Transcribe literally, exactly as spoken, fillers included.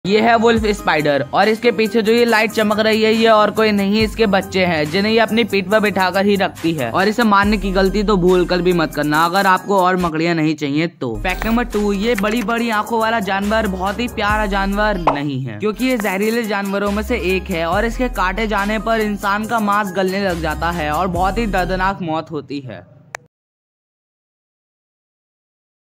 ये है wolf spider और इसके पीछे जो ये लाइट चमक रही है ये और कोई नहीं इसके बच्चे हैं जिन्हें ये अपनी पीठ पर बिठाकर ही रखती है। और इसे मारने की गलती तो भूल कर भी मत करना अगर आपको और मकड़ियाँ नहीं चाहिए तो। फैक्ट नंबर टू, ये बड़ी बड़ी आंखों वाला जानवर बहुत ही प्यारा जानवर नहीं है क्योंकि ये जहरीले जानवरों में से एक है और इसके काटे जाने पर इंसान का मांस गलने लग जाता है और बहुत ही दर्दनाक मौत होती है।